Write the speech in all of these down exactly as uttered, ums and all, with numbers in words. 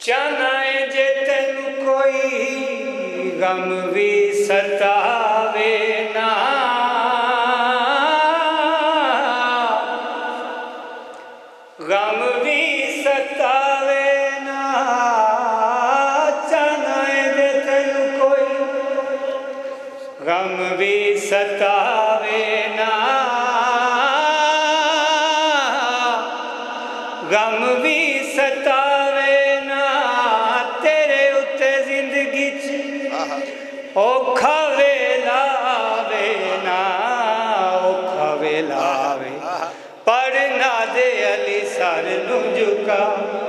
چاہنا ہے جے تینو کوئی غم بھی ستاوے نا، غم بھی ستاوے نا، چاہنا ہے جے تینو کوئی غم بھی ستاوے نا، غم بھی ستاوے نا، تیرے اتے زندگی چ اوکھا ویلا آوے نا، اوکھا ویلا آوے پڑھنا دے علی سر نو جھکا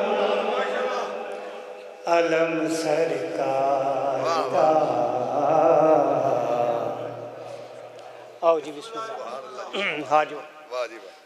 علم سرکار دا۔ آؤ جی بسم اللہ، ہاں جو واہ جی واہ۔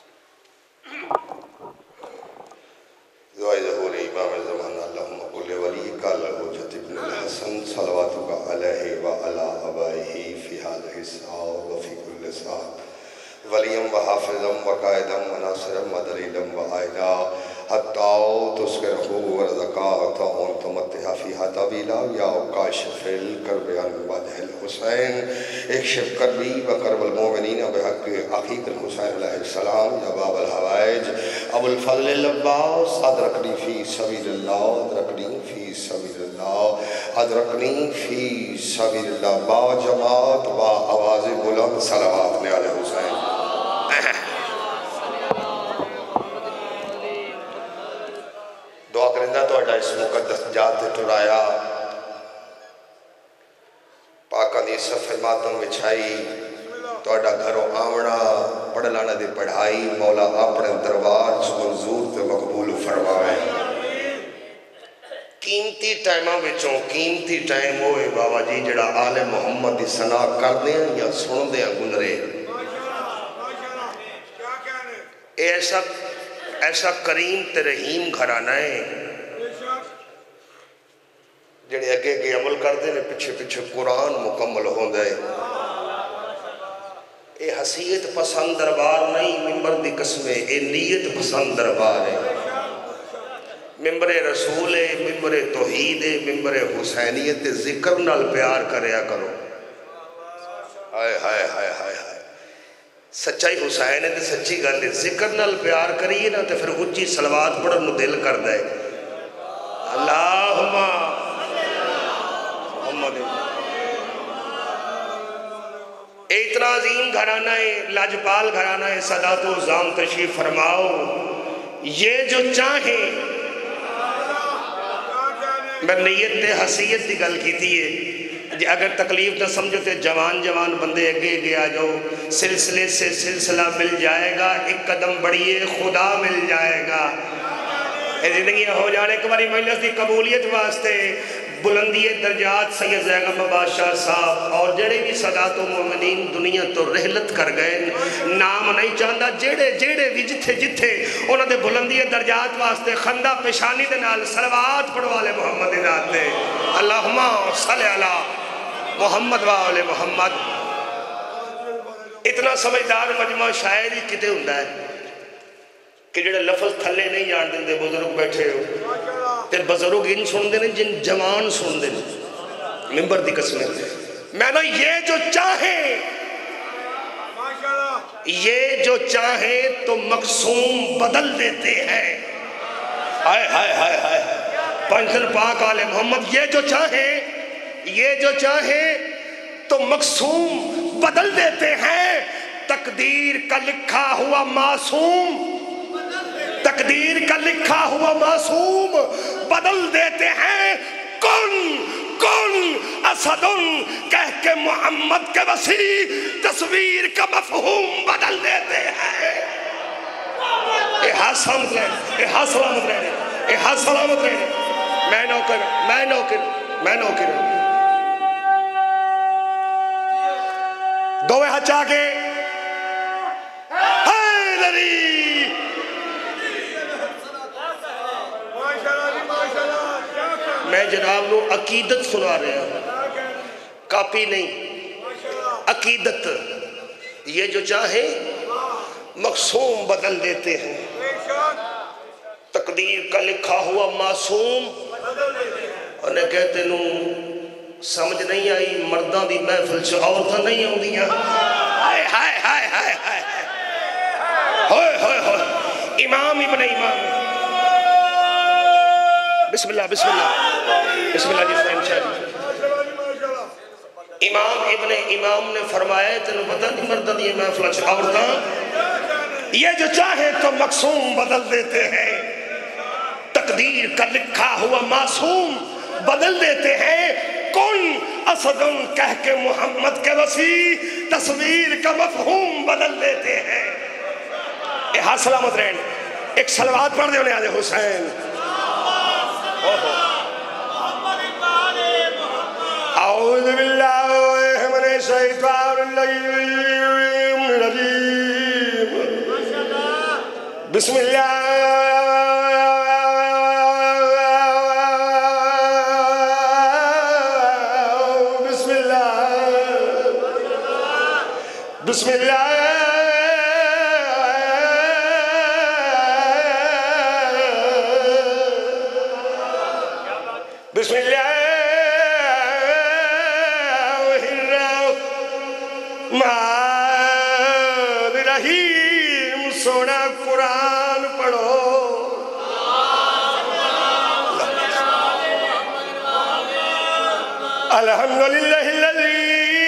دعائی ظہور امام زمان اللہم قل ولیک الحجت ابن الحسن صلواتک علیہ وعلا ابائہ فی هذه الساعة وفی کل ساعة ولیم و حافظم و قائدم و ناصرم و دلیلم و آئینا حتی تسکرہو ورزقات انت متحا فیہا طویلا یا کاشف الکرب عن وجہ الحسین اکشف کربی و کرب المومنین بحق عقیق الحسین علیہ السلام یا باب الحوائج ابو الفضل العباس ادرکنی فی سبیل اللہ ادرکنی فی سبیل اللہ ادرکنی فی سبیل اللہ با جماعت با آواز بلند صلوات نے علیہ حسین۔ دعا کرندہ تو اڈا اس مقدس جات ٹرایا پاکاں دی صفحے ماتم بچھائی تو اڈا گھروں آمنا پڑھ لانا دی پڑھائی مولا اپنے دربار چ منظور تے مقبول فرمائے۔ قیمتی ٹائمہ بچوں قیمتی ٹائم ہوئے بابا جی جڑا آل محمد دی ثنا کر دیں یا سن دیں گزرے۔ ایسا ایسا کریم تے رحیم گھرانہ ہے جڑے اگے کے عمل کر دیں پچھے پچھے قرآن مکمل ہوں دے۔ اے حسیت پسند دربار نہیں ممبر دی قسمیں اے نیت پسند دربار ہے۔ ممبر رسول ہے ممبر توحید ہے ممبر حسینیت ذکر نال پیار کریا کرو۔ ہائے ہائے ہائے ہائے ہائے سچائی حسین ہے تے سچی گل ہے ذکر نال پیار کریے نا تے پھر اچھی صلوات پڑھن نو دل کر دے۔ اللہم محمد اے اتنا عظیم گھرانہ ہے لاجپال گھرانہ ہے سادات و عظام تشریف فرماؤ یہ جو چاہیں میں نیت تے حسیت دی گل کی تھی ہے اگر تکلیف نہ سمجھو تے جوان جوان بندے اگے گیا جو سلسلے سے سلسلہ مل جائے گا ایک قدم بڑھئے خدا مل جائے گا۔ اے زندگی ہو جانے ایک باری مجلس دی قبولیت واسطے بلندی درجات سید زیغم بادشاہ صاحب اور جڑے بھی سادات و مومنین دنیا تو رحلت کر گئے نام نہیں چاہتا جڑے جڑے بھی جتھے جتھے انہوں نے بلندی درجات واسطے خندہ پیشانی دے نال صلوات پڑھو والے محمد دے ناتے اللہم صلی اللہ محمد و آل محمد۔ اتنا سمجھدار مجمع شاید ہی کتے ہوں ہے کہ جڑے لفظ تھلے نہیں جان دیں دے بزرگ بیٹھے ہو تے بزرگ ان سن دیں جن جوان سن دیں ممبر دی قسمیں میں نے یہ جو چاہیں یہ جو چاہیں تو مقسوم بدل دیتے ہیں۔ ہائے ہائے ہائے ہائے پنجل پاک آل محمد یہ جو چاہیں یہ جو چاہیں تو مقسوم بدل دیتے ہیں۔ تقدیر کا لکھا ہوا معصوم تقدیر کا لکھا ہوا معصوم بدل دیتے ہیں۔ کن کن اسدن کہہ کے محمد کے وسیع تصویر کا مفہوم بدل دیتے ہیں۔ اے ہاتھ سلامت رہنے اے ہاتھ سلامت رہنے اے ہاتھ سلامت رہنے میں نوکر میں نوکر میں نوکر دوے ہاتھ چاہے حیدری میں جناب نو عقیدت سنا رہا ہوں کاپی نہیں عقیدت یہ جو چاہیں مقسوم بدل دیتے ہیں۔ تقدیر کا لکھا ہوا معصوم انہیں کہتے نو سمجھ نہیں آئی مردان دی محفل سے عورتاں نہیں ہوں دیا ہائے ہائے ہائے ہائے ہائے ہوئے ہوئے ہوئے امام ابن امام بسم اللہ بسم اللہ بسم اللہ جی فریم شاہ جی امام ابن امام نے فرمایا تینوں پتہ نہیں مردہ دیئے محفلہ سے عورتاں یہ جو چاہیں تو مقصوم بدل دیتے ہیں تقدیر کا لکھا ہوا معصوم بدل دیتے ہیں کن اسدن کہہ کے محمد کے وسیع تصویر کا مفہوم بدل دیتے ہیں اے ہاں سلامت رہن ایک سلوات پڑھ دے انہیں آج حسین اعوذ باللہ من الشیطان الرجیم بسم اللہ بسم اللہ بسم اللہ بسم اللہ الرحمن الرحیم سونا قرآن پڑھو الحمدللہ الذی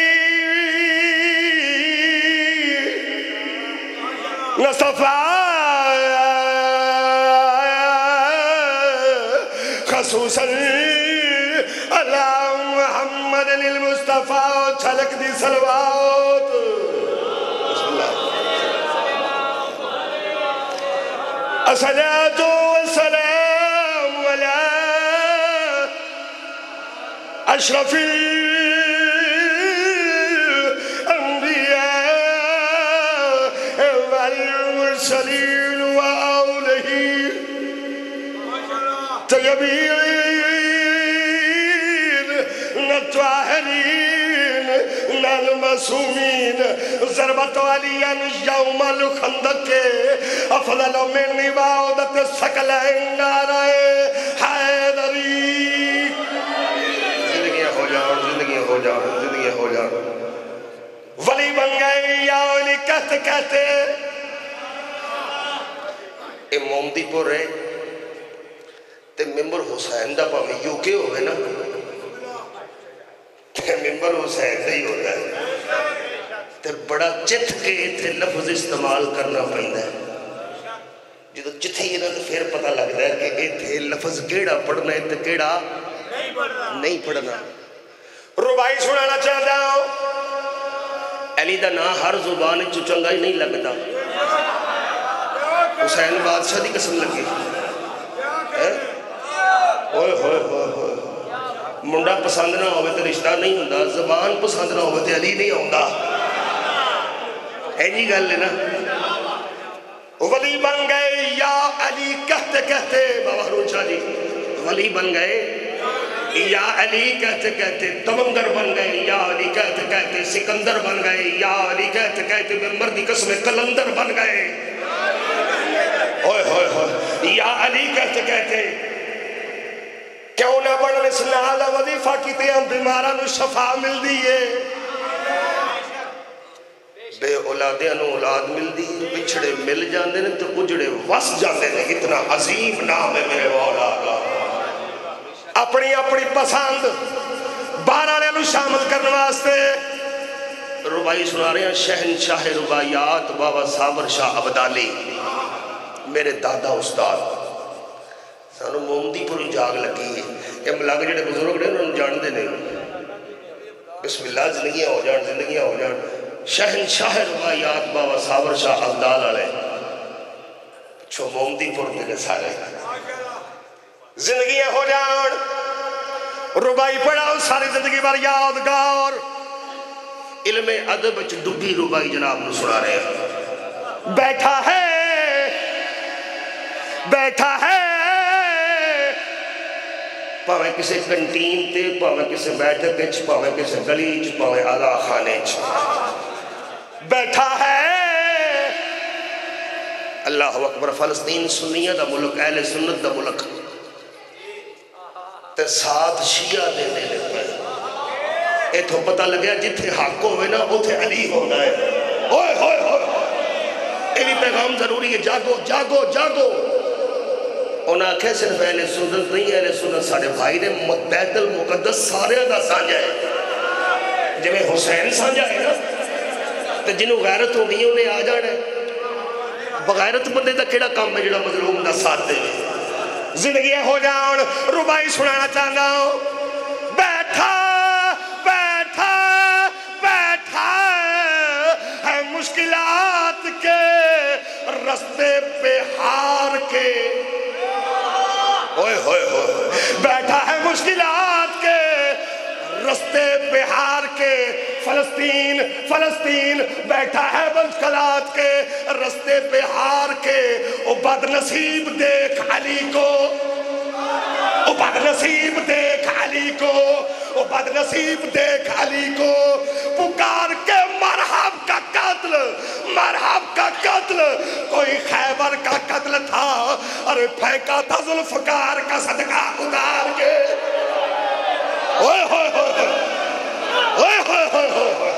نصفا خصوصا اللہ محمد المصطفیٰ چھلک دی صلوات الصلاة والسلام علی اشرف الانبیاء والمرسلین وآلہ طیبین نتواہرین نالمسومین ضربت علیاں یوم الخندق افضل من عبادت ثقلین نارائے حیدری زندگیاں ہو جاؤ زندگیاں ہو جاؤ زندگیاں ہو جاؤ ولی بن گئے یا ولی کہتے کہتے اے مومدی پور رہے تے ممبر حسین دا پاویں یو کے ہوئے نا تے ممبر حسین دا ہی ہوتا ہے تے بڑا چت کے تے لفظ استعمال کرنا پہندا ہے جدو چتھی ہے نا تو پھر پتہ لگتا ہے کہ اے تھے لفظ کیڑا پڑھنا ہے تے کیڑا نہیں پڑھنا ربائی سنانا چاہتا ہوں علی دا نا ہر زبان چو چنگا ہی نہیں لگتا حسین بادشاہ دی قسم لگی ہوئے ہوئے ہوئے ہوئے منڈا پسند نہ ہوئے تو رشتہ نہیں ہوندہ زبان پسند نہ ہوئے تو علی نہیں ہوندہ اینی گل لینا ولی بن گئے یا علی کہتے کہتے بابا حرون شاہ جی ولی بن گئے یا علی کہتے کہتے تمنگر بن گئے یا علی کہتے کہتے سکندر بن گئے یا علی کہتے کہتے ممبر دی قسم کلندر بن گئے ہوئے ہوئے ہوئے یا علی کہتے کہتے کیوں نہ بڑھنے اس نالا وظیفہ کی تے ہم بیمارہ نو شفا مل دیئے بے اولادیاں نو اولاد مل دیئے بچھڑے مل جاندے نے تو اجڑے وس جاندے نے اتنا عظیم نام ہے میرے مولا کا اپنی اپنی پسند بارہ نے نو شامل کرنے واسطے ربائی سنا رہے ہیں شہنشاہ ربائیات بابا صابر شاہ عبدالی میرے دادا استاد سانو مومدی پوری جاگ لگی ہے کہ ملاگ جڑے بزرگ نے انہوں جان دے نہیں بسم اللہ زندگیاں ہو جان زندگیاں ہو جان شہنشاہ ربائیات بابا صابر شاہ عبدال علیہ چھو مومدی پور کے سارے زندگیاں ہو جان ربائی پڑھاؤ ساری زندگی بار یادگار علم ادب وچ ڈبی ربائی جناب نو سنا رہے ہیں بیٹھا ہے بیٹھا ہے پاویں کسے کنٹین تے پاویں کسے بیٹھک اچ پاویں کسے گلیچ پاویں آدھا خانے اچ بیٹھا ہے اللہ اکبر. فلسطین سنیہ دا ملک، اہل سنت دا ملک، تے ساتھ شیعہ دے دے لے پہ. اے تو پتہ لگیا جتھے حق ہوئے نا اتھے علی ہونا ہے. ہوئے ہوئے ہوئے اے بھی پیغام ضروری ہے. جاگو جاگو جاگو. انہاں آکھے صرف اہل سنت نہیں، اہل سنت ساڑھے بھائی نے بیت المقدس سارے دا سانجا ہے. جب حسین سانجا ہے نا تو جنہوں غیرت ہو گئی انہیں آ جانا ہے. بغیرت بندے دا کیڑا کام ہے جڑا مظلوم دا ساتھ دے. زندگی ہو جان ربائی سنانا چاہنا ہوں. بیٹھا بیٹھا بیٹھا ہے مشکلات کے رستے پہ ہار کے. اوئے ہوئے ہوئے بیٹھا ہے مشکلات کے رستے پہ ہار کے. فلسطین فلسطین بیٹھا ہے مشکلات کے رستے پہ ہار کے. او بد نصیب دیکھ علی کو، او بد نصیب دیکھ علی کو، او بد نصیب دیکھ علی کو. پکار کے مرحب کا قتل، مرحب کا قتل. کوئی خیبر کا قتل تھا، ارے پھینکا تھا ذوالفقار کا صدقہ اتار کے. اوئے ہوئے ہوئے اوئے ہوئے ہوئے ہوئے.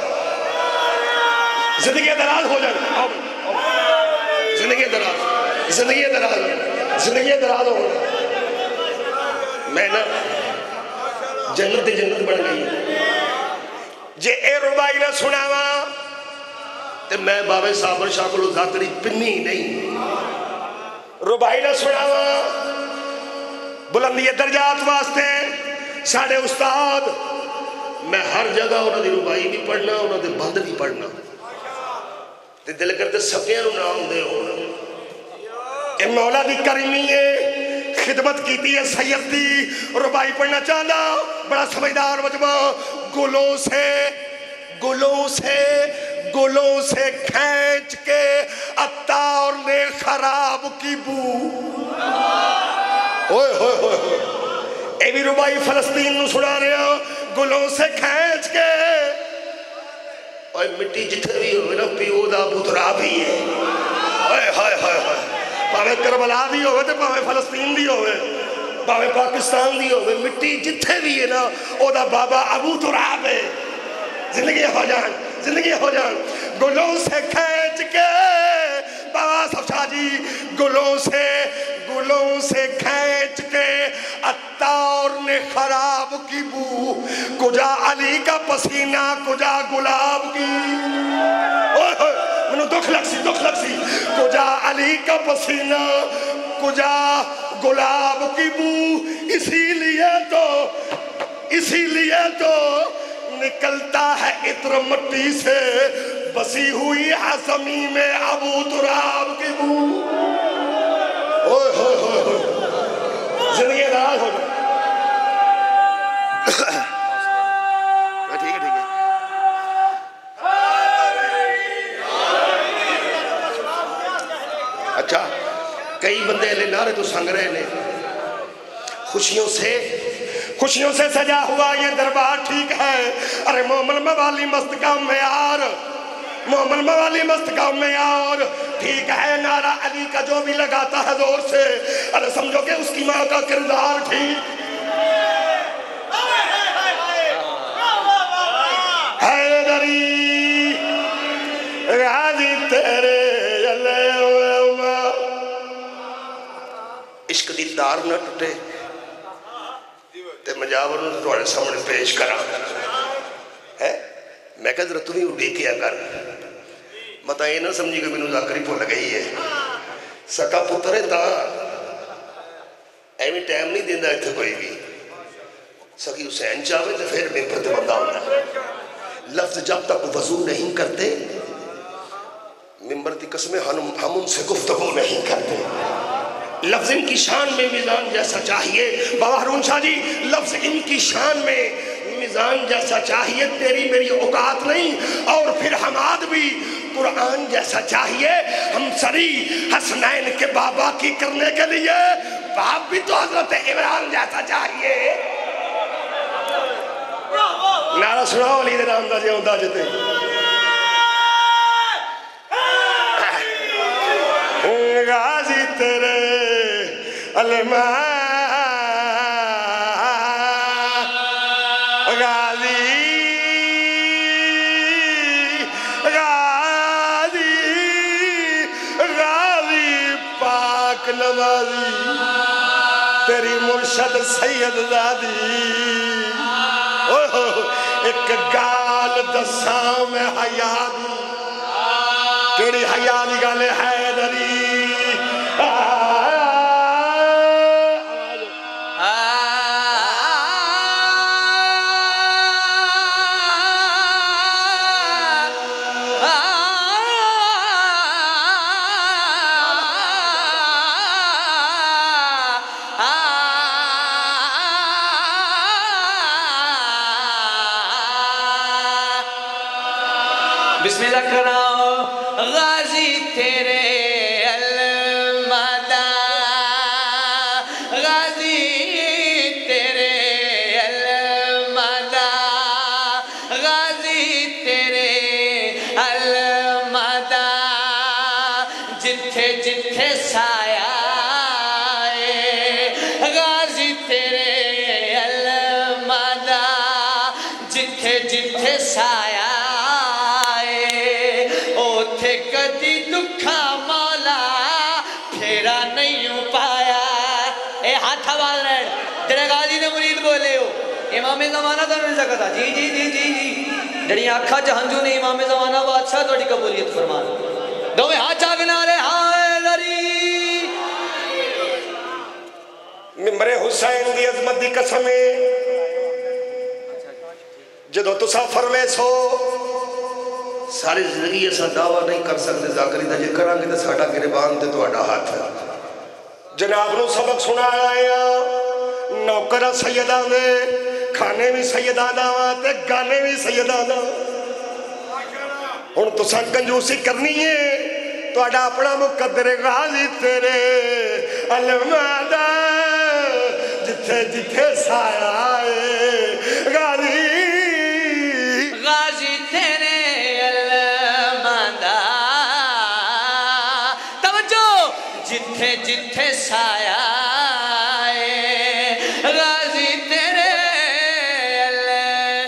زندگی دراز ہو جائے، زندگی دراز، زندگی دراز، زندگی دراز ہو جائے. میں نا جنت جنت بڑھ گئی جے اے ربائی نہ سناوا تے میں بابے صابر شاہ کو ذاتری پنی نہیں. ربائی نہ سناوا بلندی درجات واسطے ساڑھے استاد میں ہر جگہ انہوں نے ربائی بھی پڑھنا، انہوں نے بند بھی پڑھنا. تے دل کرتے سکیاں نام دے ہونا. اے مولا دی کریمی ہے، خدمت کیتی ہے سید دی. ربائی پڑھنا چاہنا بڑا سمجھدار مجمع. گلوں سے گلوں سے گلوں سے کھینچ کے عطار نے خراب کی بو. ہوئے ہوئے ہوئے ہوئے اے بھی ربائی فلسطین نو سنا رہے ہو. گلوں سے کھینچ کے اور مٹی جتھے بھی ہوئے نا پیو دا پترا بھی ہے. ہائے ہائے ہائے ہائے پاوے کربلا دی ہوئے تے پاوے فلسطین دی ہوئے پاوے پاکستان دی ہوئے مٹی جتھے بھی ہے نا او دا بابا ابو تراب ہے. زندگی ہو جان، زندگی ہو جان. گلوں سے کھینچ کے بابا صفشاہ جی گلوں سے گلوں سے کھینچ کے عطار نے خراب کی بو. کجا علی کا پسینہ کجا گلاب کی. منو دکھ لگ سی دکھ لگ سی. کجا علی کا پسینہ کجا گلاب کی بو. اسی لیے تو اسی لیے تو نکلتا ہے عطر مٹی سے بسی ہوئی ہے زمین میں ابو تراب کی بو. اوئے ہوئے ہوئے ہوئے زندگی دراز ہو جائے. ٹھیک ہے ٹھیک ہے. اچھا کئی بندے لے نعرے تو سنگ رہے نے. خوشیوں سے خوشیوں سے سجا ہوا یہ دربار ٹھیک ہے. ارے مومن موالی مست کا معیار، مومن موالی مست کا معیار ٹھیک ہے. نعرہ علی کا جو بھی لگاتا ہے زور سے ارے سمجھو کہ اس کی ماں کا کردار ٹھیک. حیدری غازی تیرے عشق دی تار نہ ٹوٹے تے مجاور نے تھوڑے سامنے پیش کرا ہے. میں کہا ذرا تمہیں اڑے کیا کر مطا یہ نہ سمجھی کہ میں نے ذاکری بھول گئی ہے. سکا پتر ہے تا ایمی ٹائم نہیں دیندہ اتھے کوئی بھی. سکی حسین چاہوے تو پھر میں پر بندہ ہونا. لفظ جب تک وضو نہیں کرتے ممبر کی قسمیں ہم ان سے گفتگو نہیں کرتے. لفظ ان کی شان میں میزان جیسا چاہیے. بابا ہارون شاہ جی لفظ ان کی شان میں میزان جیسا چاہیے. تیری میری اوقات نہیں. اور پھر حماد بھی قرآن جیسا چاہیے. ہم سری حسنین کے بابا کی کرنے کے لیے باپ بھی تو حضرت عمران جیسا چاہیے. نعرہ سناؤ علی دے نام دا جے ہوندہ جتے غازی تیرے علماء غازی غازی غازی پاک نوازی تیری مرشد سید زادی ایک گال دساں میں حیاء دی کیڑی حیاء دی گالے حیدری بسم اللہ کراؤ غازی تیرے المدہ غازی تیرے المدہ غازی تیرے المدہ جتھے جتھے سایہ غازی تیرے المدہ جتھے جتھے سایہ کدی دکھا مولا پھیرا نہیں پایا اے ہاتھ حوال رہن جڑے غازی نے مرید بولے ہو امام زمانہ تو نہیں سکتا جی جی جی جی جی جڑی آنکھا جہنجو نے امام زمانہ بادشاہ توڑی قبولیت فرمان دو میں ہاتھ چاکنا رہے ہائے لری ممبر حسین دی عظمت دی قسمیں جدو تسا فرمے سو ساری زندگی ایسا دعویٰ نہیں کر سکتے ذاکری دا جے کرانگے تو ساڑھا گریبان تے تو اڈا ہاتھ ہے جناب نو سبق سنا آیا نوکرہ سیدہ دے کھانے بھی سیدہ داوا تے گانے بھی سیدہ داوا ان تو سن کنجوسی کرنی ہے تو اڈا اپنا مقدر غازی تیرے علمادہ جتھے جتھے سایہ آئے غازی غازی تیرے جتھے جتھے سایہ غازی تیرے اللہ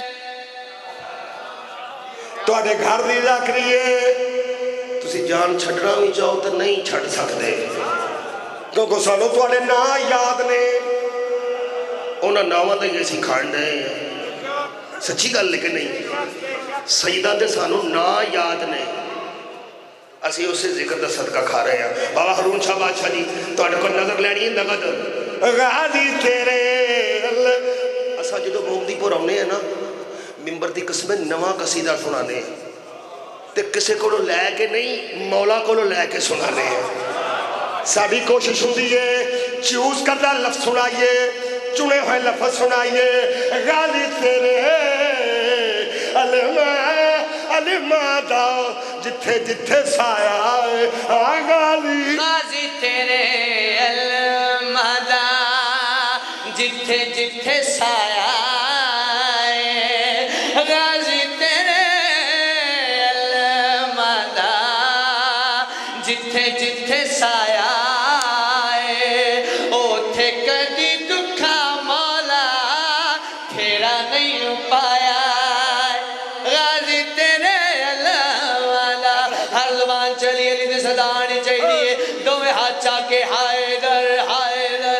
تو آدھے گھر دی ذاکریے تسی جان چھڑنا بھی چاہو تو نہیں چھڑ سکتے کیونکہ سانو تو آدھے نا یاد نے اونا ناوہ دے یہ سکھان دے سچی گل لیکن نہیں سیدہ دے سانو نا یاد نے اسی اسے ذکر دا صدقہ کھا رہے ہیں بابا حرون شاہ بادشاہ جی تو آنے کو نظر لینی ہے نگد غازی تیرے اسا جدو محمدی پور ہونے ہیں نا ممبر دی قسمیں نواں قصیدہ سنانے تے کسے کو لے کے نہیں مولا کو لے کے سنانے سابی کوشش ہوں دیئے چیوز کردہ لفظ سنائیے چنے ہوئے لفظ سنائیے غازی تیرے علماء علمادہ جتھے جتھے سایہ آئے غازی غازی تیرے علمادہ جتھے جتھے سایہ آئے غازی تیرے علمادہ جتھے جتھے سایہ آئے اوتھے کدی دکھا مولا پھیرا نہیں پایا چلی علی دے صدانی چاہیے دو میں ہاتھ چاکے حیدر حیدر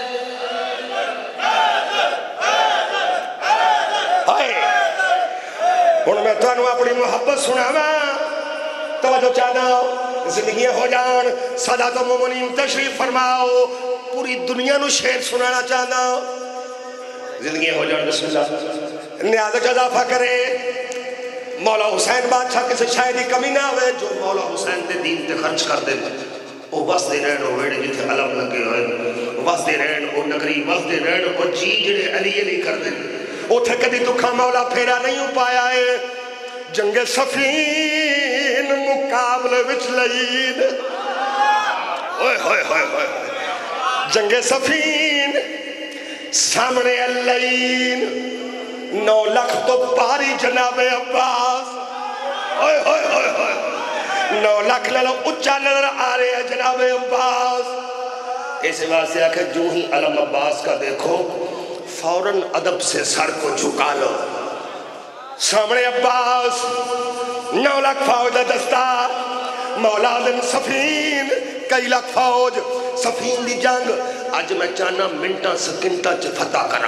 ہائے ان میں تو انہوں اپنی محبت سناوا توجہ چاہنا زندگیاں ہو جان سادات و مومنین تشریف فرماؤ پوری دنیا نو شیر سنانا چاہنا زندگیاں ہو جان بسم اللہ نیاز اضافہ کرے مولا حسین بادشاہ کسی شاید ہی کمی نہ ہوئے جو مولا حسین دے دین تے خرچ کر دے وہ بس دے رہن وہ ویڑے جتھے علم لگے ہوئے بس دے رہن وہ نگری بس دے رہن وہ جی جڑے علی علی کر دے وہ تھے کدی دکھا مولا پھیرا نہیں ہو پایا ہے جنگ صفین مقابلے وچ لئین ہوئے ہوئے ہوئے ہوئے جنگ صفین سامنے اللہین نو لکھ تو پاری جناب عباس ہوئے ہوئے ہوئے ہوئے نو لاکھ لے لو اچھا نظر آ رہے ہیں جناب عباس. اس واسطے آکھے جو ہی علم عباس کا دیکھو فوراً ادب سے سر کو جھکا لو. سامنے عباس نو لاکھ فوج دستا مولا دن سفین کئی لاکھ فوج سفین دی جنگ اج میں چاہنا منٹا سکنٹا چ فتح کرا.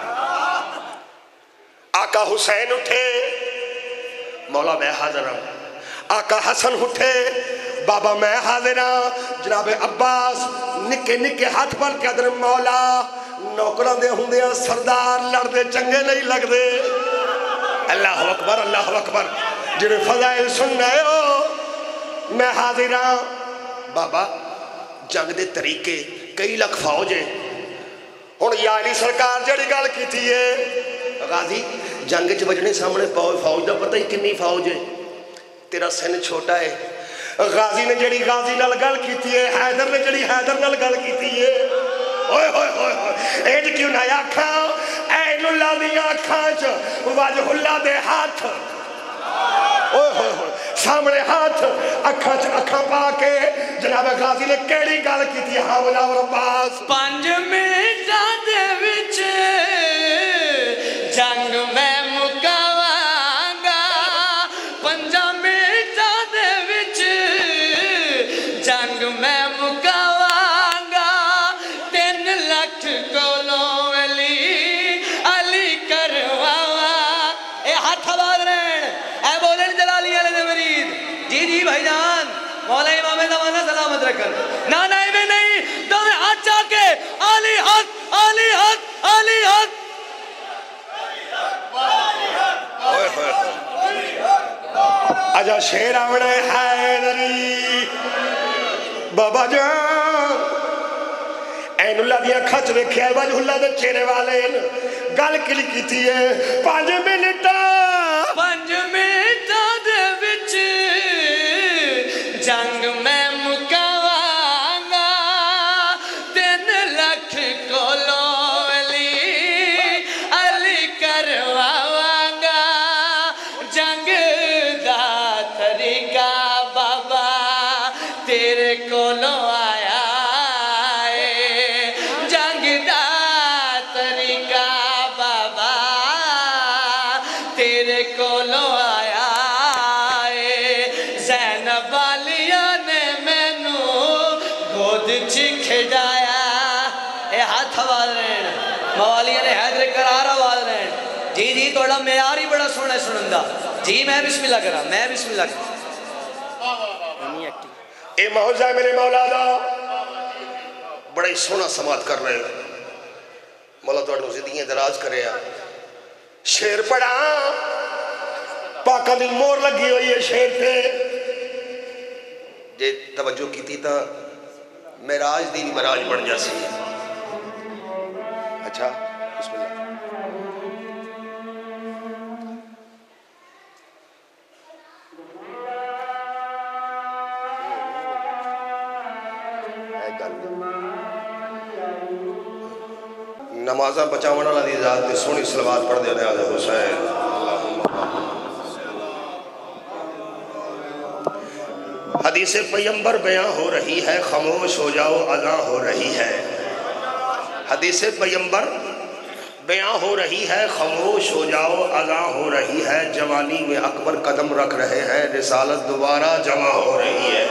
آقا حسین اٹھے مولا میں حاضر ہوں. آقا حسن اٹھے بابا میں حاضر ہوں. جناب عباس نکے نکے ہاتھ پر کے ادھر مولا نوکران دے ہوں دے سردار لڑ دے چنگے نہیں لگ دے. اللہ اکبر اللہ اکبر. جنہیں فضائل سننا ہو میں حاضر ہوں. بابا جنگ دے طریقے کئی لاکھ فوج ہے. ہن یا علی سرکار جڑی گل کیتی ہے غازی جنگ چ بجنے سامنے فوج دا پتہ ہی کنی فوج ہے. تیرا سن چھوٹا ہے. غازی نے جڑی غازی نال گل کیتی ہے حیدر نے جڑی حیدر نال گل کیتی ہے اوئے ہوئے ہوئے اے کیوں نہ آکھاں عین اللہ دی آنکھاں چ وجہ اللہ دے ہاتھ اوئے ہوئے ہوئے سامنے ہاتھ اکھاں چ اکھاں پا کے جناب غازی نے کیڑی گل کیتی ہے. ہاں مولا عباس پنج منٹاں دے وچ جنگ میں مکاواں گا. پنجاں منٹاں دے وچ جنگ میں مکاواں گا. تین لاکھ کولوں علی علی کرواواں. اے ہاتھ آواز رہن اے بولن جلالی والے دے مرید. جی جی بھائی جان مولا امام زمانہ سلامت رکھن. نہ نہیں میں نہیں تو میں ہاتھ چاہ کے علی حق علی حق علی حق. اجا شیر آونا حیدری بابا جان این اللہ دیا کھچ رکھے وجہ اللہ دے چہرے والے گل کلی کیتی ہے. پانچ منٹا پنج منٹاں دے وچ جنگ میں مکاواں گا. تین لاکھ کولوں علی علی کرواواں گا. جنگ دا طریقہ بابا تیرے کولوں آیا ہے. جنگ دا طریقہ بابا تیرے کولوں آیا ہے. زینب والیاں نے مینوں گود چ کھڈایا. اے ہاتھ آواز رہن موالیاں نے حیدر قرار آواز رہن. جی جی توڑا معیار ہی بڑا سونا سنن دا. جی میں بسم اللہ کرا میں بسم اللہ کرا. اے موضع میرے مولا دا بڑا ہی سونا سماعت کر رہے ہیں. مولا توڑوں زندگیاں دراز کرے ہیں. شیر پڑھا پاکہ دی مور لگی ہوئی ہے شیر پہ. جے توجہ کی تھی تا میراج دین مراج بڑھ جاسی. اچھا بسم اللہ. نمازہ بچاونا اللہ دی ذات دی سونی صلوات پڑھ دینے آدھے حسین. حدیث پیمبر بیان ہو رہی ہے خاموش ہو جاؤ اذان ہو رہی ہے. حدیث پیمبر بیان ہو رہی ہے خاموش ہو جاؤ اذان ہو رہی ہے. جوانی میں اکبر قدم رکھ رہے ہیں رسالت دوبارہ جمع ہو رہی ہے.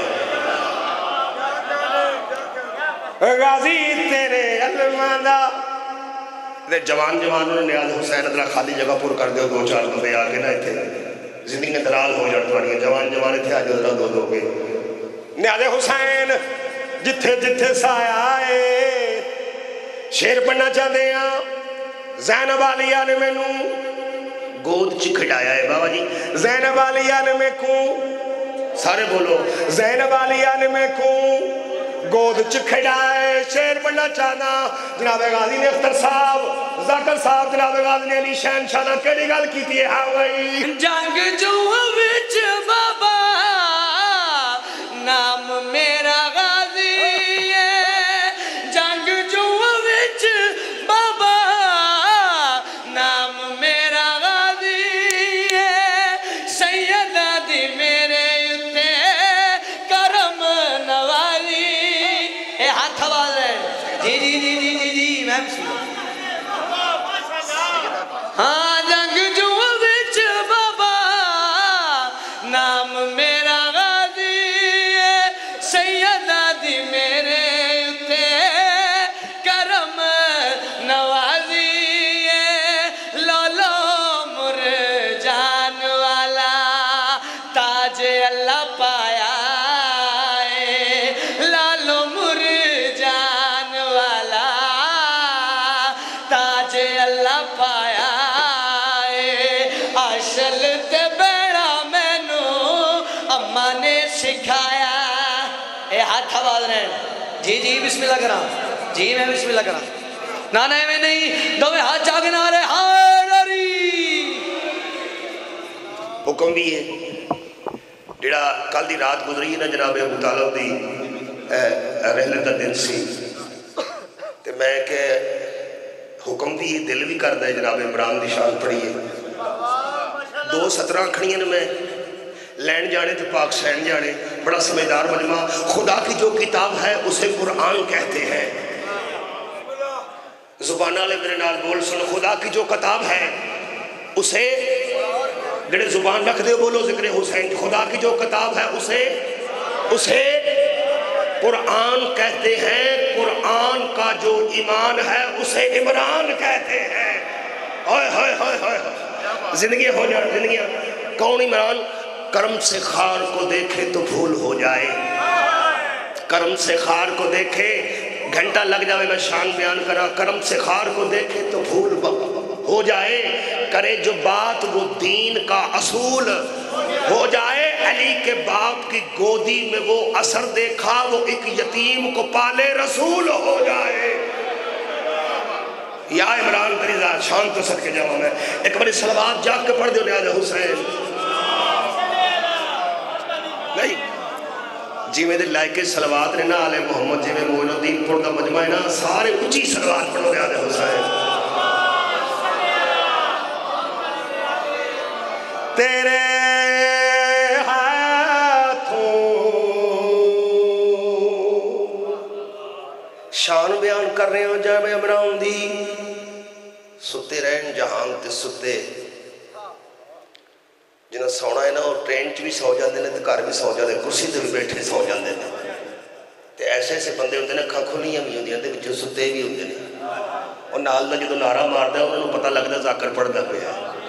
غازی تیرے علمانا دے جوان جوانوں نے نیاز حسین ادھر خالی جگہ پور کر دیو. دو چار دفعے آگے نہ تھے زندگی میں دراز ہو جاتا ہے. جوان جوان تھے آج ادھر دو دو گے. نیاز حسین جتھے جتھے سایا آئے شیر پڑھنا چاہتے ہیں. زینب علیہ نے میں نوں گود چکھڑایا ہے. بابا جی زینب علیہ نے میں کو سارے بولو زینب علیہ نے میں کو گود چکھڑائے. شیر پڑھنا چاہنا جناب غازی نے اختر صاحب ذاکر صاحب جناب غازی نے علی شہن شاہدہ کیڑی گل کی تھی. ہاں بھائی جنگ جو وچ بابا نام میرا غازی ہے. جنگ جو وچ بابا نام میرا غازی ہے. سیدہ دی میرے اتے جی جی جی جی جی جی میں بسم اللہ ہاں جنگ جو وچ بابا نام میرا غازی سیدہ دی میرے اتے کرم نوازی لولو مرجان والا تاج اللہ پایا لالو مرجان والا تاج اللہ پایا اشل تے بیڑا مینو اماں نے سکھایا اے ہاتھ آواز رہن جی جی بسم اللہ کرام جی میں بسم اللہ کرام نانا میں نہیں دو میں ہاتھ چاہے نہ رہے حیدری حکم بھی ہے جڑا کل دی رات گزری ہے نا جناب ابو طالب دی رحلت دا دن سی تے میں کہ حکم بھی دل بھی کردا ہے جناب عمران دی شان پڑھی ہے دو سترہ کھڑیاں نے میں لین جانے تو پاک سین جانے بڑا سمجھدار مجمع خدا کی جو کتاب ہے اسے قرآن کہتے ہیں زبان والے میرے نال بول سن خدا کی جو کتاب ہے اسے جڑے زبان رکھ دے بولو ذکر حسین خدا کی جو کتاب ہے اسے اسے قرآن کہتے ہیں قرآن کا جو ایمان ہے اسے عمران کہتے ہیں ہائے ہائے ہائے ہائے زندگیاں ہو جائیں زندگیاں کون عمران کرم سے خار کو دیکھے تو بھول ہو جائے کرم سے خار کو دیکھے گھنٹہ لگ جائے میں شان بیان کرا کرم سے خار کو دیکھے تو بھول ہو جائے کرے جو بات وہ دین کا اصول ہو جائے علی کے باپ کی گودی میں وہ اثر دیکھا وہ ایک یتیم کو پالے رسول ہو جائے یا عمران تیری ذات شان تو صدقے جاؤں میں ایک بڑی صلوات جاگ کے پڑھ دیو نیاز حسین نہیں جی میں دے لائکے صلوات نے نا آلے محمد جی میں موین الدین پڑھ دا مجمع ہے نا سارے اچھی صلوات پڑھو نیاز حسین تیرے ہاتھوں شان بیان کر رہے ہوں جامع عمران دی ستے رہن جہان تے ستے جنہاں سونا ہے نا اور ٹرین چ بھی سو جاندے نے تے گھر بھی سو جاندے کرسی تے بھی بیٹھے سو جاندے نے تے ایسے ایسے بندے ہوندے نے اکھاں کھلیاں بھی ہوندیاں تے وچوں ستے بھی ہوندے نے اور نال دا جدوں نعرہ ماردا ہے انہاں نوں پتہ لگدا ذاکر پڑھدا پیا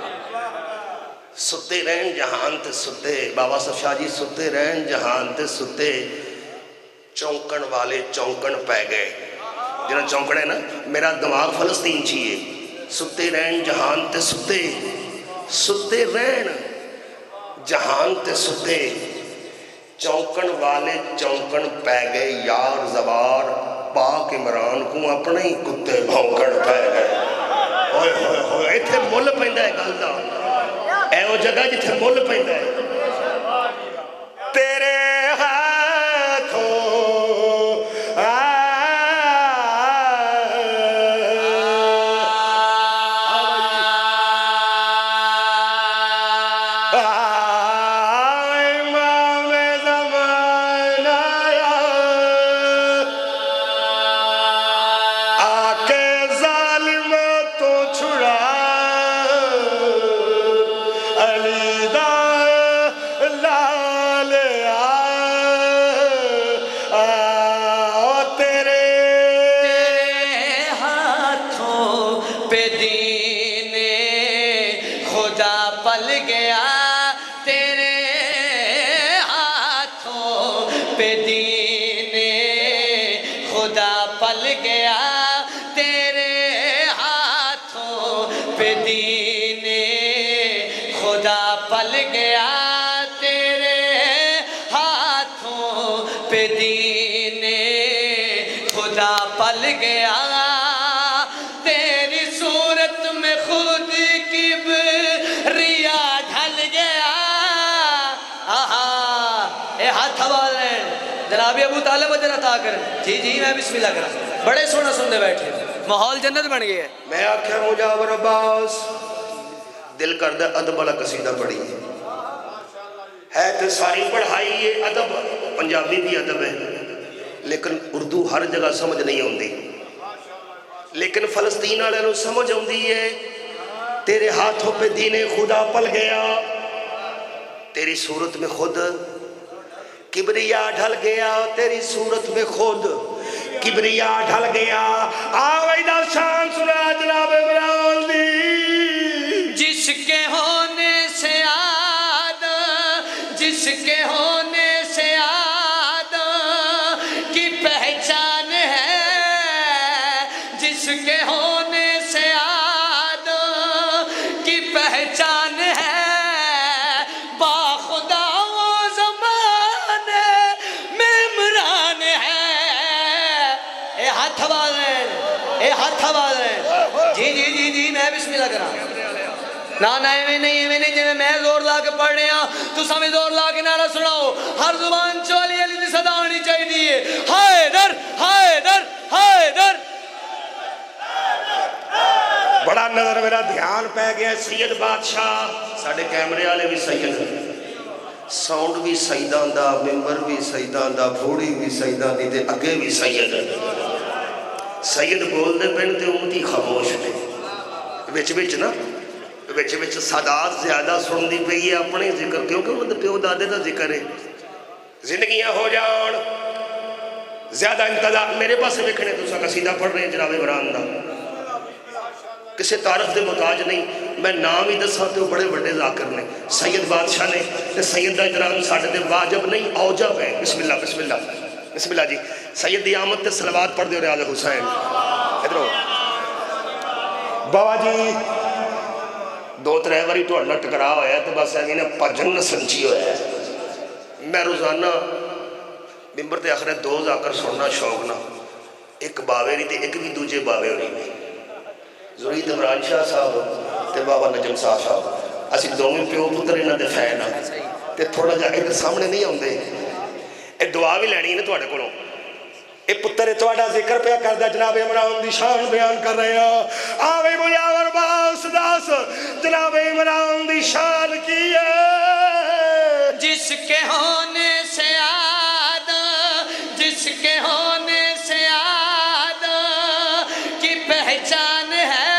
ستے رہن جہان تے ستے بابا صاحب شاہ جی ستے رہن جہان تے ستے چونکن والے چونکن پہ گئے جنہاں چونکن ہے نا میرا دماغ فلسطین چاہیے ستے رہن جہان تے ستے ستے رہن جہان تے ستے چونکن والے چونکن پہ گئے یار زوار پاک عمران کو اپنے ہی کتے بھونکن پہ گئے ہوئے ہوئے ہوئے ایتھے مل پہندہ ہے گل دا اے وہ جگہ جتھے مل پہندہ ہے تیرے ہاتھوں جناب ابو طالب اجر عطا کریں جی جی میں بسم اللہ کریں بڑے سونا سننے بیٹھے ماحول جنت بن گئے میں آکھیا مجاور عباس دل کردہ ادب والا قصیدہ پڑھی ہے تو ساری پڑھائی یہ ادب پنجابی بھی ادب ہے لیکن اردو ہر جگہ سمجھ نہیں ہوندی لیکن فلسطین والے نو سمجھ آتی ہے تیرے ہاتھوں پہ دین خدا پل گیا، تیری صورت میں خود کبریا ڈھل گیا، تیری صورت میں خود کبریا ڈھل گیا۔ آوئی دا شان سنا جناب عمران دی، جس کے ہونے سے آدم، جس کے ہونے سے آدم کی پہچان ہے، جس کے ہونے سے آدم کی پہچان ہے، باخدا وہ زمانے میں عمران ہے۔ اے ہاتھ والے، اے ہاتھ والے، جی جی جی جی میں بسم اللہ کرا نا نا ایویں نہیں ایویں نہیں جی میں زور لا کے پڑھ رہے ہیں تو سامنے زور لا کے نعرہ سناؤ، ہر زبان چولی علی دی صدا ہونی چاہیے، حیدر حیدر حیدر۔ بڑا نظر میرا دھیان پہ گیا سید بادشاہ، ساڑھے کیمرے والے بھی سید، ساؤنڈ بھی سیدان دا، ممبر بھی سیدان دا، پھوڑی بھی سیدان دی، تے اگے بھی سید سید بول دے پہن تے امتی خاموش نے، وچ وچ نا وچ وچ سادات زیادہ سن دی پئی ہے اپنے ذکر، کیونکہ انہوں نے پیو دادے دا ذکر ہے، زندگیاں ہو جان زیادہ انتظار۔ میرے پاس ویکھنے تو سا قصیدہ پڑھ رہے ہیں جناب عمران دا، کسے تعارف دے محتاج نہیں، میں نام ہی دساں تے بڑے بڑے ذاکر نے، سید بادشاہ نے، تے سید دا احترام ساڑھے دے واجب نہیں اوجب ہے۔ بسم اللہ بسم اللہ بسم اللہ جی، سید دی آمد تے صلوات پڑھ دے ریاض حسین ادھر ہو بابا جی۔ دو ترے واری تو اڑنا ٹکرا ہویا ہے تو بس ہے نے پجن نہ سنچی ہویا ہے۔ میں روزانہ ممبر تے آخر دو ذاکر سننا شوق نہ، ایک باوے نہیں تے ایک بھی دوجے باوے ہونی نہیں، زرید عمران شاہ صاحب تے بابا نجم صاحب صاحب، اسی دونوں پیو پتر انہاں دے فین ہاں تے تھوڑا جا ادھر سامنے نہیں ہوندے، اے دعا بھی لینی ہے نا تواڈے کولوں۔ اے پتر تواڈا ذکر پہ کردا جناب عمران دی شان بیان کر رہے ہیں، آوے مجاور باس داس جناب عمران دی شان کی ہے۔ جس کے ہونے سے آدم، جس کے ہونے سے آدم کی پہچان ہے،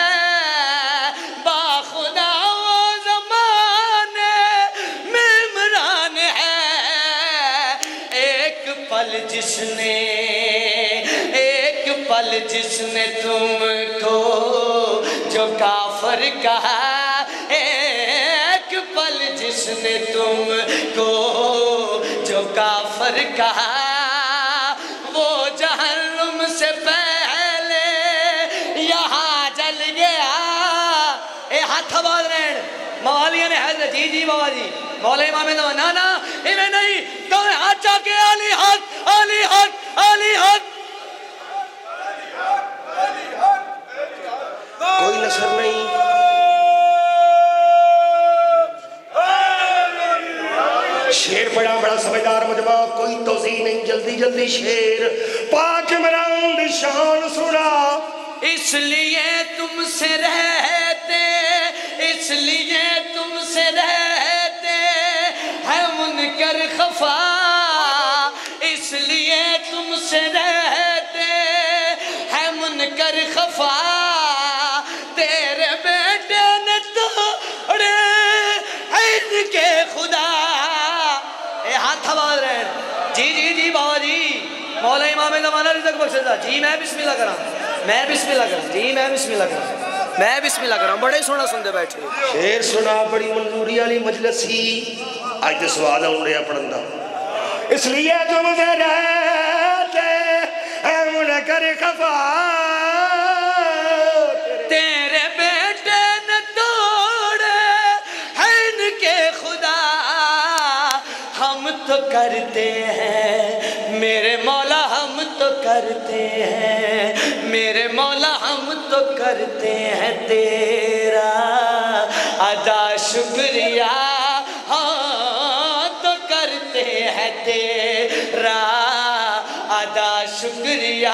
باخدا وہ زمانے میں عمران ہے۔ ایک پل جس نے ایک پل جس نے تم کو جو کافر کہا، ایک پل جس نے تم کو جو کافر کہا، وہ جہنم سے پہلے یہاں جل گیا۔ اے ہاتھ بال رہن موالیہ نے حضرت جی جی بابا جی مولا امام دو نانا ایمیں نہیں تو ہاتھ چاکے علی حق علی حق علی حق۔ کوئی نصر نہیں، شیر بڑا بڑا سمجھدار مجمع، کوئی توضیح نہیں، جلدی جلدی شیر پاک عمران دی شان سنا۔ اس لیے تم سے رہتے، اس لیے تم سے رہتے ہے منکر خفا، اس لیے تم سے رہتے ہے منکر خفا، تیرے بیٹے نے توڑے عین کے خدا۔ اے ہاتھ بال رہے جی جی جی بابا جی مولا امام زمانہ رزق بخشدہ جی میں بسم اللہ کرا میں بسم اللہ کرا جی میں بسم اللہ کرا میں بسم اللہ کرا بڑے سونا سن دے بیٹھے شیر سنا بڑی منظوری والی مجلس ہی آج تے سوال آن رہا پڑھن دا۔ اس لیے تم سے رہتے اے منکر خفا، تیرے بیٹے نے توڑے عین کے خدا، ہم تو کرتے ہیں میرے مولا ہم تو کرتے ہیں میرے مولا ہم تو کرتے ہیں تیرا ادا شکریہ، ہاں تو کرتے ہیں تیرا ادا شکریہ،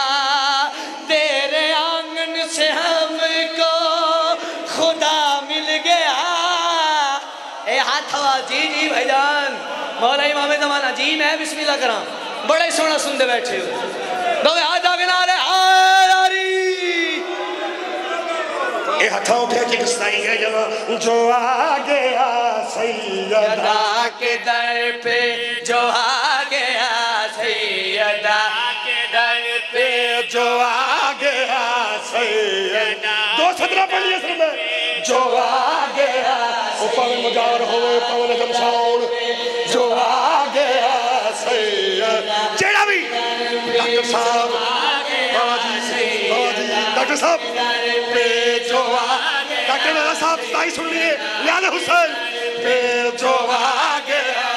تیرے آنگن سے ہم کو خدا مل گیا۔ اے ہاتھ آواز جی جی بھائی جان مولا امام زمانہ جی میں بسم اللہ کراں بڑے سونا سن دے بیٹھے ہو دو ہاتھ آگے نہ رہے آری ہتھا اٹھے چکستائی گئے جمع جو آ گیا سیدہ کے در پہ جو آ گیا سیدہ کے در پہ جو آ گیا سیدہ دو صدرہ پڑھئے سر میں جو آ گیا وہ پاوے مجار ہوئے پاوے نجم شاؤن جو آ گیا سیدہ جیڑا بھی ڈاکٹر صاحب بابا جی بابا جی ڈاکٹر صاحب پہ جو آ ڈاکٹر نانا صاحب تائی سن لیے لیال حسین پہ جو آ گیا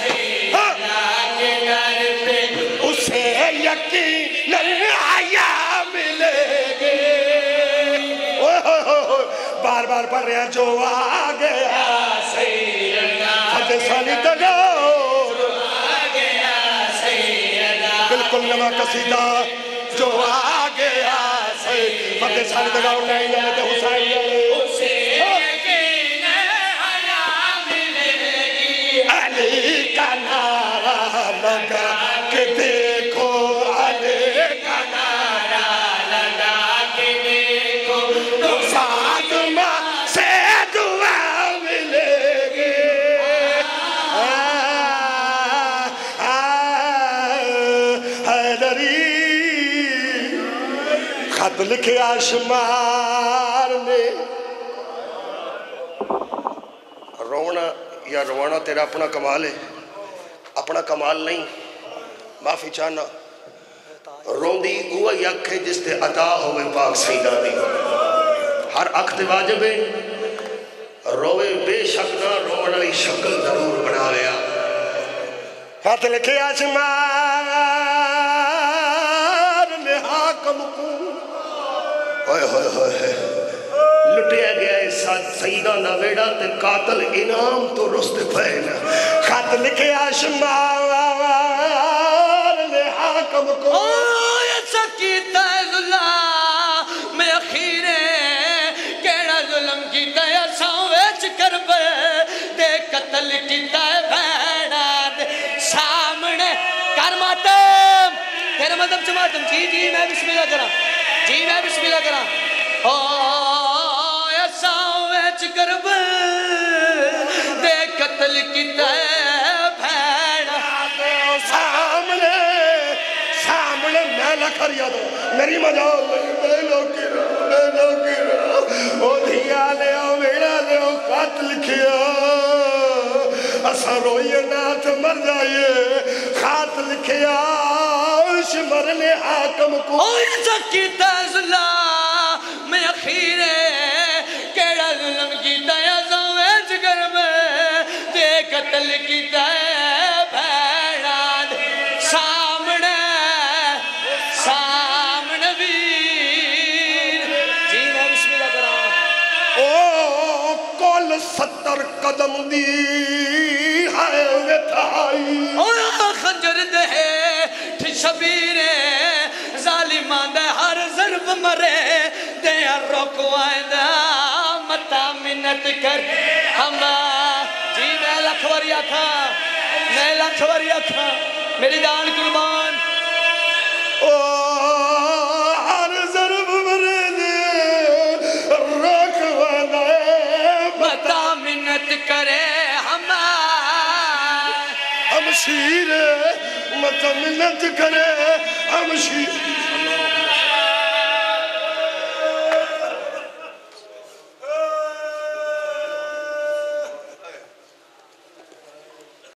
اسے یقین آیا ملے گے بار بار پڑھ رہے ہیں جو آ گیا فتح ثانی تغور بالکل نما قصیدہ جو آ گیا فتح ثانی تغور نہیں لیتے حسین علی کا نعرہ لگا کہ دیکھو علی کا نعرہ لگا کہ دیکھو تو فاطمہ سے دعا ملے گی حیدری خط لکھے آشمار میں رونا یا روانا تیرا اپنا کمال ہے اپنا کمال نہیں معافی چاہنا روندی اوہ یک ہے جس تے عطا ہوئے پاک سیدہ دی ہر اکھ تے واجب ہے روے بے شک نہ رونا لی شکل ضرور بنا لیا خط لکھے آسمان میں حاکم کو ہوئے ہوئے ہوئے لٹیا گیا ہے سیدہ نویڑا تے قاتل انعام تو رست پہن خط لکھے آشمار میں حاکم کو اوہ سکیتا ہے ظلم میں اخیرے کیڑا ظلم کیتا ہے ساویچ کرب دے قتل کیتا ہے بھیڑا دے سامنے کر ماتم تیرے مدم سے ماتم جی جی میں بسم اللہ کرا جی میں بسم اللہ کرا اوہ ساویچ کرب دے قتل کیتا ہے بھیڑا دے سامنے سامنے میں لکھر یادو میری مجال میں لوکی رہا میں لوکی رہا او دھیا لے او میڑا لے او قاتل کیا اسا روئے نات مر جائے قاتل کیا اس مرنے حاکم کو اوہ سکیتا ظلم میں اخیرے کیڑا ظلم کیتا ہے زویج گرم دے قتل کیتا ہے بھیڑان سامنے سامنے ویر جی میں بسم اللہ کرا او کول ستر قدم دی ہائے ویتھائی اوہ خنجر دے تھی شبیرے ظالمان دے ہر ضرب مرے دے رکوائیں دا متا منت کر ہما جی میں لکھوریا تھا میں لکھوریا تھا میری جان قربان او ہر ضرب مرے دے رکوائیں دا متا منت کرے ہما ہم شیر مت منت کرے ہم شیر